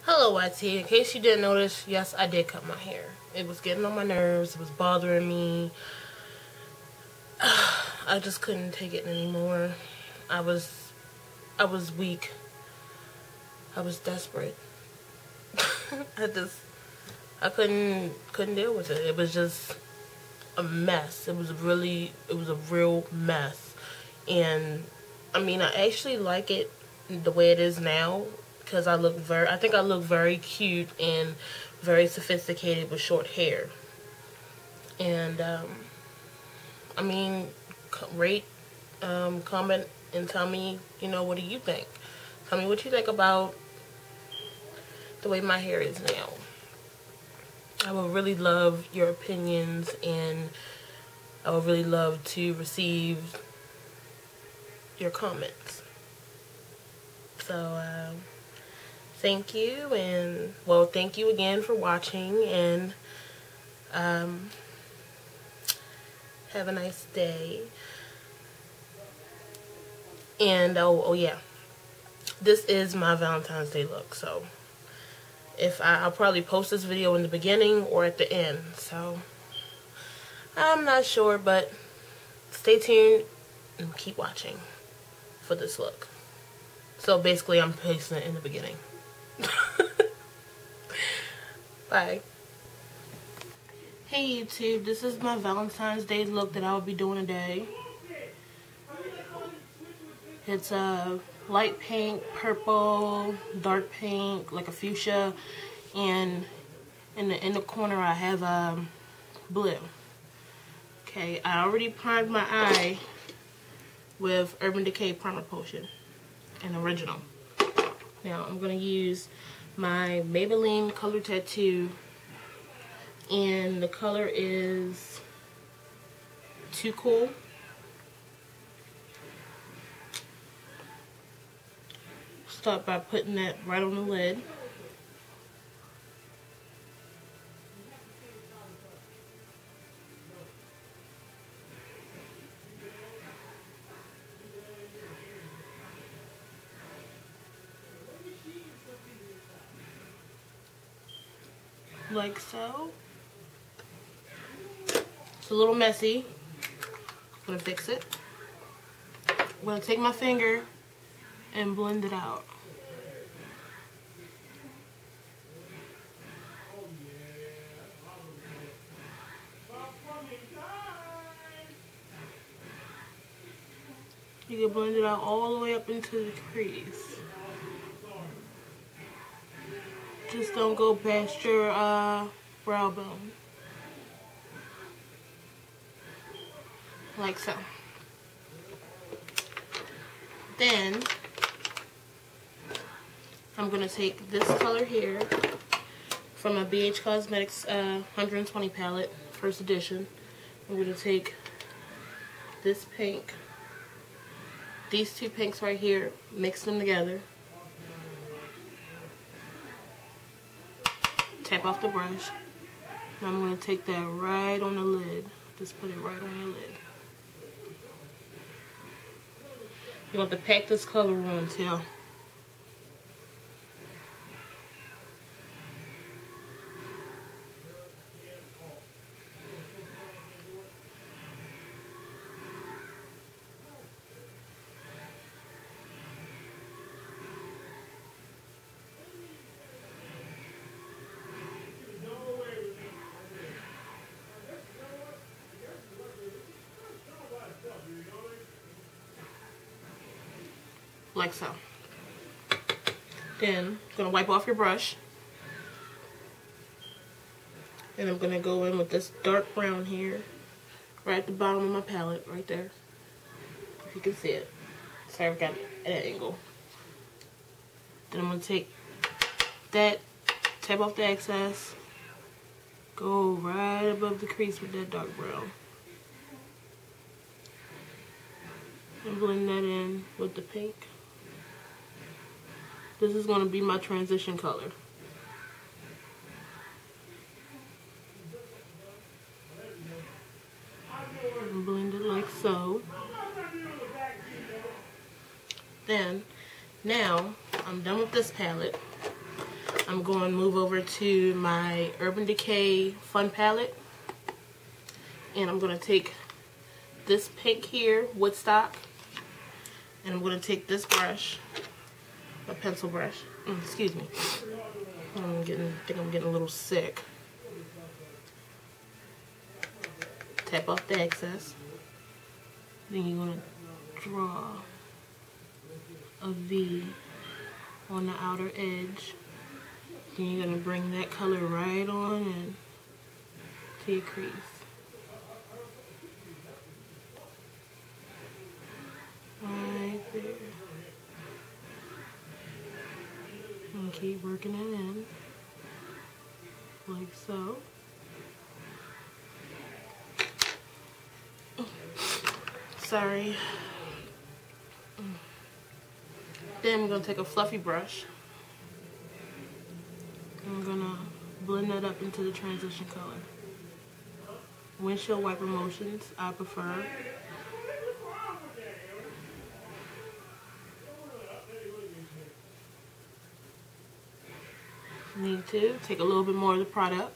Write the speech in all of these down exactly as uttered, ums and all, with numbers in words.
Hello, Y T. In case you didn't notice, yes, I did cut my hair. It was getting on my nerves. It was bothering me. I just couldn't take it anymore. I was, I was weak. I was desperate. I just, I couldn't, couldn't deal with it. It was just a mess. It was really, it was a real mess. And I mean, I actually like it the way it is now. Because I look very, I think I look very cute and very sophisticated with short hair. And, um, I mean, rate, um, comment, and tell me, you know, what do you think? Tell me what you think about the way my hair is now. I would really love your opinions, and I would really love to receive your comments. So, um... thank you, and well, thank you again for watching, and um, have a nice day. And oh, oh yeah, this is my Valentine's Day look. So if I, I'll probably post this video in the beginning or at the end. So I'm not sure, but stay tuned and keep watching for this look. So basically, I'm posting it in the beginning. Bye. Hey YouTube, this is my Valentine's Day look that I'll be doing today. It's a light pink, purple, dark pink, like a fuchsia, and in the inner corner I have um, blue. Okay, I already primed my eye with Urban Decay Primer Potion, an original. Now I'm going to use my Maybelline Color Tattoo, and the color is Too Cool. Start by putting that right on the lid. Like so. It's a little messy. I'm gonna fix it. I'm gonna take my finger and blend it out. You can blend it out all the way up into the crease. Just don't go past your uh, brow bone. Like so. Then, I'm going to take this color here from my B H Cosmetics uh, one hundred twenty palette, first edition. I'm going to take this pink, these two pinks right here, mix them together. Tap off the brush. Now I'm going to take that right on the lid. Just put it right on your lid. You want to pack this color on too. Like so. Then I'm going to wipe off your brush. And I'm going to go in with this dark brown here. Right at the bottom of my palette. Right there. If you can see it. Sorry, I've got it at an angle. Then I'm going to take that, tap off the excess. Go right above the crease with that dark brown. And blend that in with the pink. This is going to be my transition color. And blend it like so. Then, now, I'm done with this palette. I'm going to move over to my Urban Decay Fun Palette. And I'm going to take this pink here, Woodstock. And I'm going to take this brush, a pencil brush. Mm, excuse me. I'm getting, I think I'm getting a little sick. Tap off the excess. Then you're going to draw a V on the outer edge. Then you're going to bring that color right on in to your crease. Right there. And keep working it in. Like so. Sorry. Then I'm going to take a fluffy brush. I'm going to blend that up into the transition color. Windshield wiper motions, I prefer. Need to take a little bit more of the product.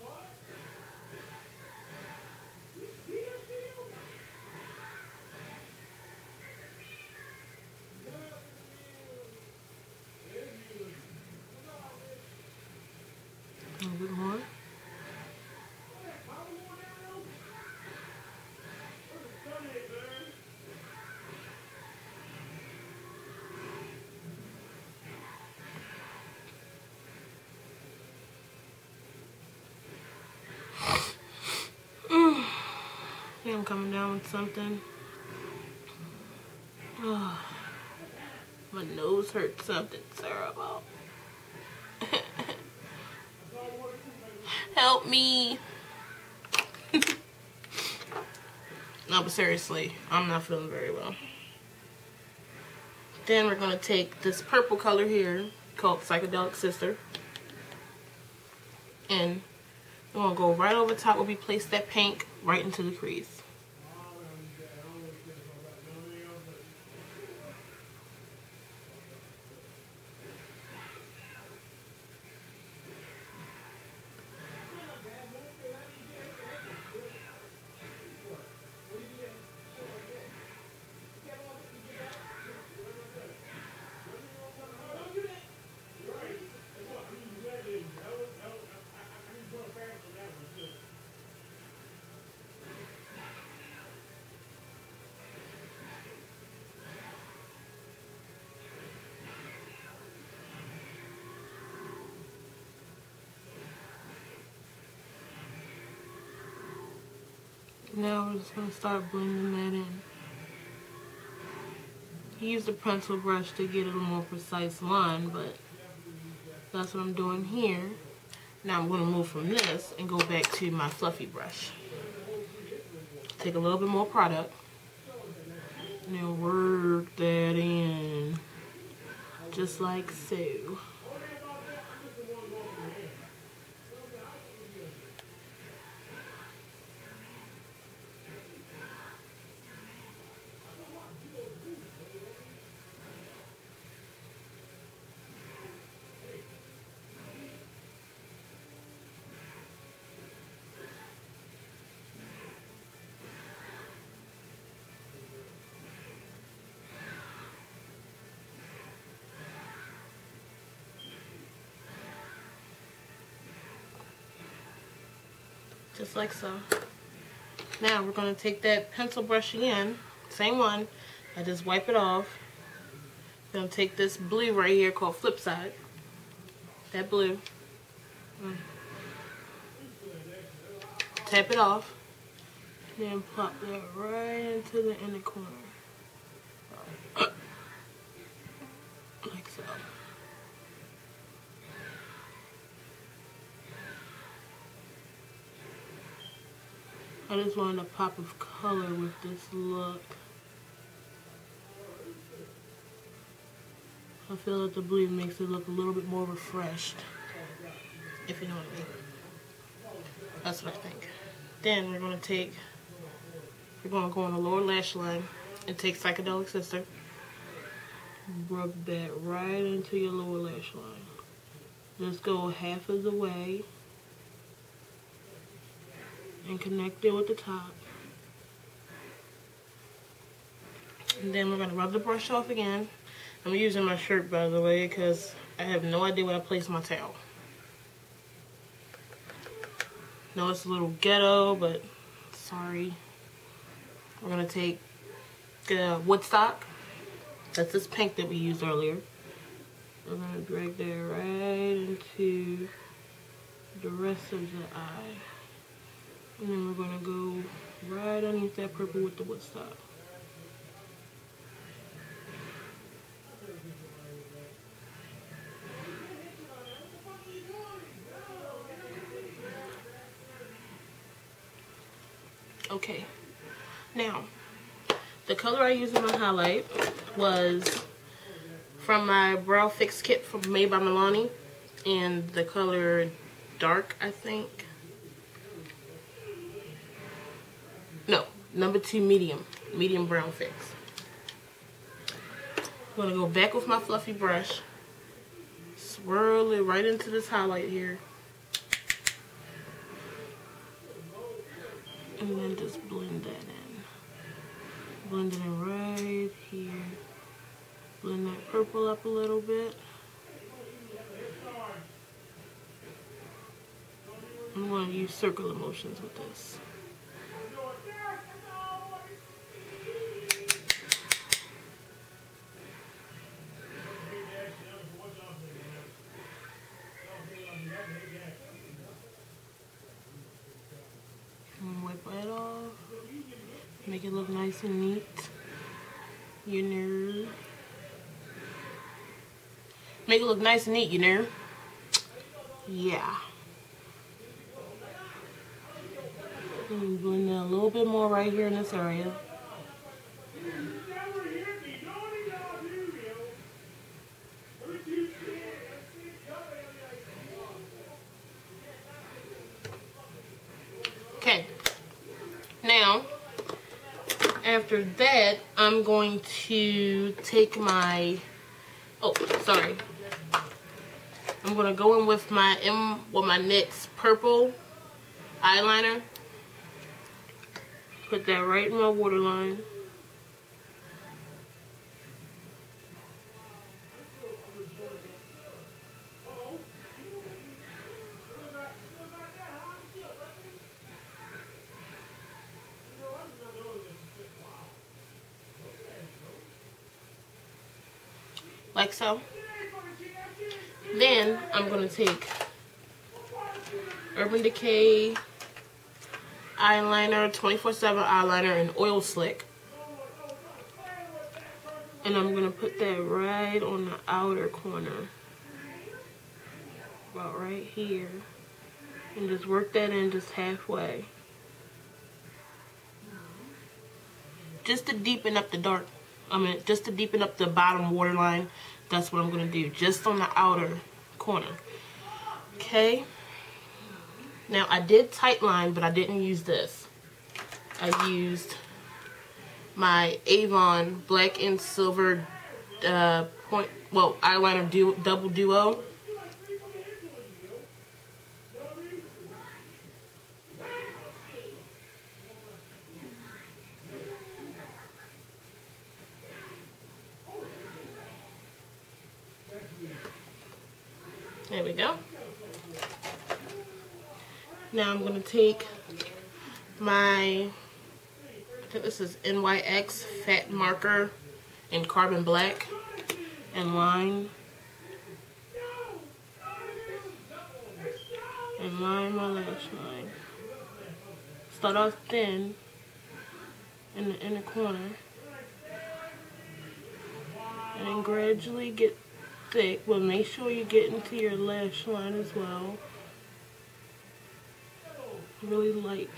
A little bit more. Yeah, I'm coming down with something. Oh, my nose hurts something terrible. Help me. No, but seriously, I'm not feeling very well. Then we're going to take this purple color here called Psychedelic Sister. And we're going to go right over top where we place that pink right into the crease. Now we're just going to start blending that in. Use the pencil brush to get a little more precise line, but that's what I'm doing here. Now I'm going to move from this and go back to my fluffy brush. Take a little bit more product and then work that in just like so. Just like so. Now we're going to take that pencil brush again, same one, I just wipe it off. Then take this blue right here called Flipside, that blue, mm. Tap it off, then plop that right into the inner corner, like so. I just wanted a pop of color with this look. I feel that the blue makes it look a little bit more refreshed, if you know what I mean. That's what I think. Then we're going to take, we're going to go on the lower lash line and take Psychedelic Sister. Rub that right into your lower lash line. Just go half of the way and connect it with the top. And then we're going to rub the brush off again. I'm using my shirt, by the way, because I have no idea where I place my towel. No, it's a little ghetto, but sorry. We're going to take the Woodstock. That's this pink that we used earlier. We're going to drag that right into the rest of the eye. And then we're going to go right underneath that purple with the Woodstock. Okay, now the color I used in my highlight was from my Brow Fix kit from made by Milani, and the color dark, I think. No, number two medium, medium Brow Fix. I'm gonna go back with my fluffy brush, swirl it right into this highlight here. And then just blend that in. Blend it in right here. Blend that purple up a little bit. I'm going to use circular motions with this. Wipe that off. Make it look nice and neat. You know. Make it look nice and neat, you know. Yeah. And blend in a little bit more right here in this area. Okay. Now, after that, I'm going to take my, oh, sorry. I'm going to go in with my M, with my N Y X purple eyeliner. Put that right in my waterline. Like so. Then I'm going to take Urban Decay eyeliner, twenty-four seven eyeliner in Oil Slick. And I'm going to put that right on the outer corner. About right here. And just work that in just halfway. Just to deepen up the dark. I mean, just to deepen up the bottom waterline. That's what I'm going to do. Just on the outer corner. Okay. Now, I did tight line, but I didn't use this. I used my Avon Black and Silver uh, point, well, eyeliner du double duo. There we go. Now I'm going to take my, I think this is N Y X Fat Marker in Carbon Black and line. And line my lash line. Start off thin in the inner corner. And then gradually get thick, but make sure you get into your lash line as well. Really light.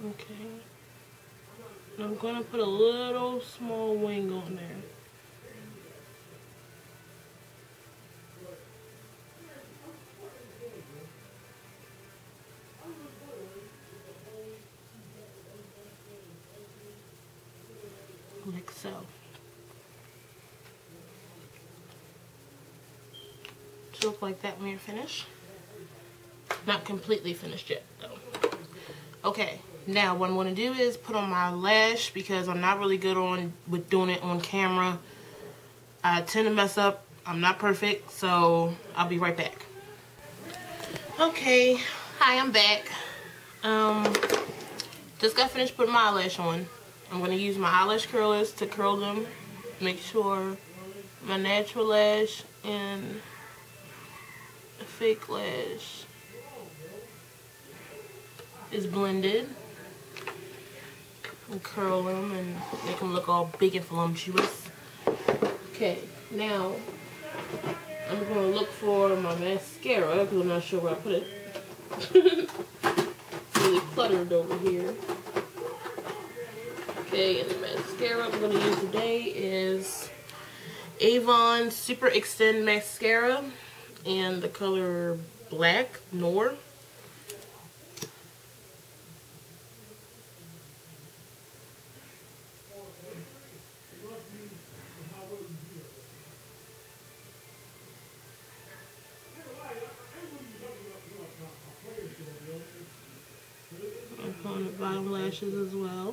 Okay. I'm gonna put a little small wing on there. Like so. Should look like that when you're finished. Not completely finished yet though. Okay, now what I'm going to do is put on my lash because I'm not really good on with doing it on camera. I tend to mess up. I'm not perfect, so I'll be right back. Okay, hi, I'm back. Um, just got finished putting my eyelash on. I'm going to use my eyelash curlers to curl them. Make sure my natural lash and the fake lash is blended. And curl them and make them look all big and voluptuous. Okay, now I'm going to look for my mascara because I'm not sure where I put it. It's really cluttered over here. Okay, and the mascara I'm going to use today is Avon Super Extend Mascara in the color Black Noir. On the bottom lashes as well.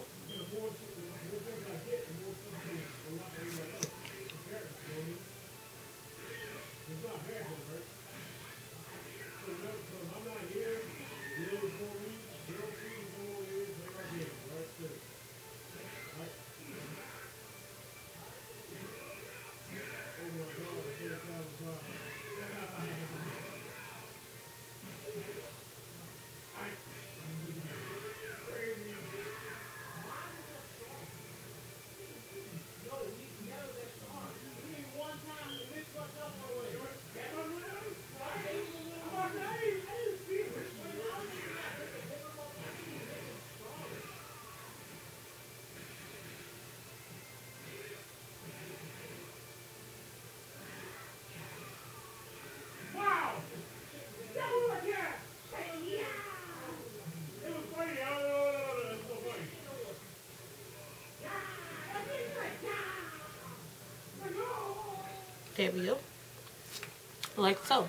There we go. Like so.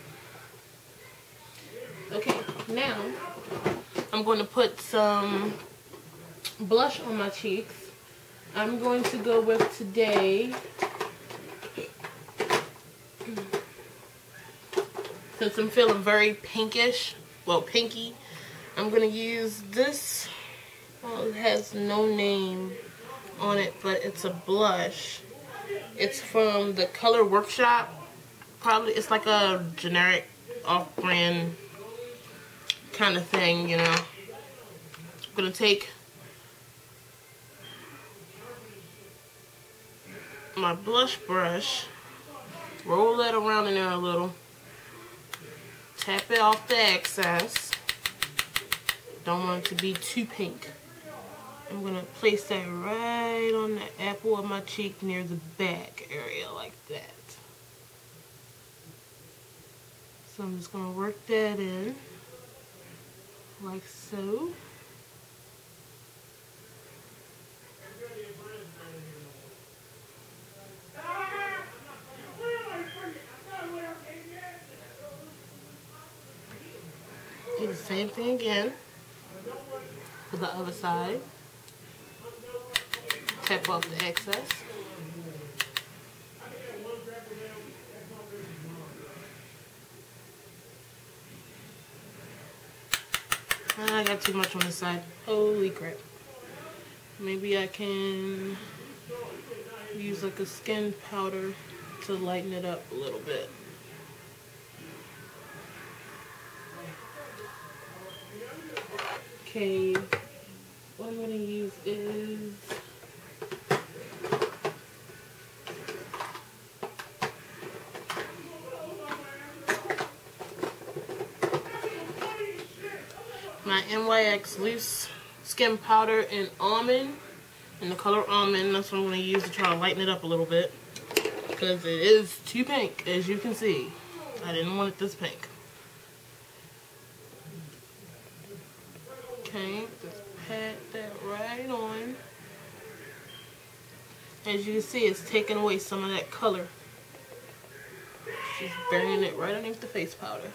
Okay, now I'm going to put some blush on my cheeks. I'm going to go with today, since I'm feeling very pinkish, well, pinky, I'm going to use this. Well, it has no name on it, but it's a blush. It's from the Color Workshop. Probably, it's like a generic off-brand kind of thing, you know. I'm going to take my blush brush, roll that around in there a little, tap it off the excess. Don't want it to be too pink. I'm going to place that right on the apple of my cheek near the back area like that. So I'm just going to work that in like so. Do the same thing again for the other side. Tap off the excess. I got too much on this side. Holy crap. Maybe I can use like a skin powder to lighten it up a little bit. Okay, what I'm going to use is my N Y X Loose Skin Powder in Almond, in the color Almond. That's what I'm going to use to try to lighten it up a little bit, because it is too pink, as you can see. I didn't want it this pink. Okay, just pat that right on. As you can see, it's taking away some of that color. Just burying it right underneath the face powder.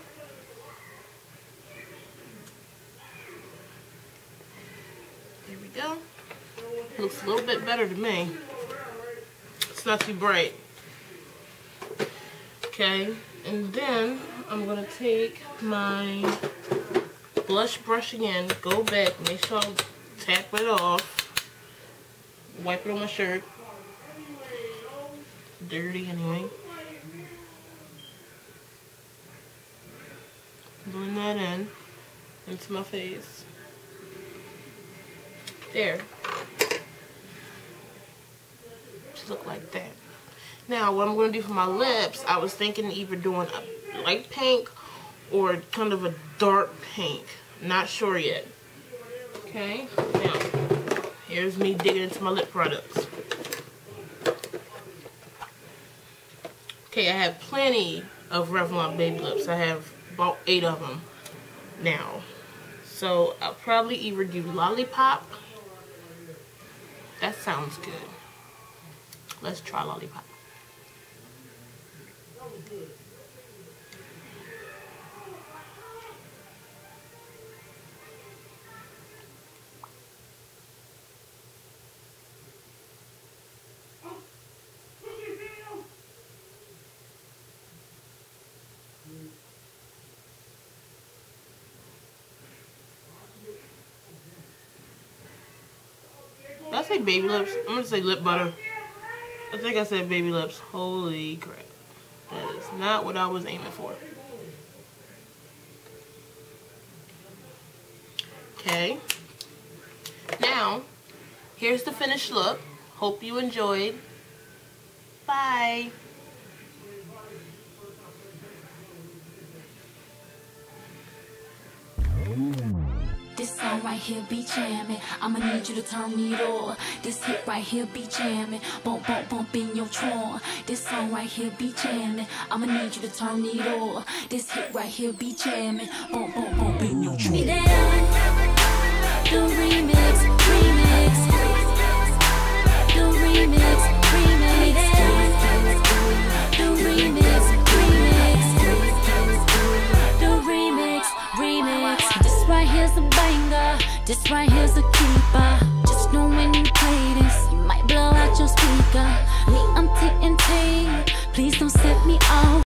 There we go. Looks a little bit better to me. It's not too bright. Okay, and then I'm going to take my blush brush again, go back, make sure I tap it off, wipe it on my shirt. Dirty anyway. Blend that in into my face. There. Just look like that. Now, what I'm going to do for my lips, I was thinking either doing a light pink or kind of a dark pink. Not sure yet. Okay. Now, here's me digging into my lip products. Okay, I have plenty of Revlon baby lips. I have about eight of them now. So I'll probably either do Lollipop. That sounds good. Let's try Lollipop. Did I say baby lips? I'm gonna say lip butter. I think I said baby lips. Holy crap. That is not what I was aiming for. Okay. Now, here's the finished look. Hope you enjoyed. Bye. This song right here be jamming. I'ma need you to turn me on. This hit right here be jamming. Bump, bump, bump in your trunk. This song right here be jamming. I'ma need you to turn it on. This hit right here be jamming. Bump, bump, bump in your trunk. The remix, remix. The remix, remix. The remix, remix. The remix, remix. This right here's a banger. This right here's a keeper. Just know when you play this, you might blow out your speaker. Me, I'm T N T. Please don't set me off.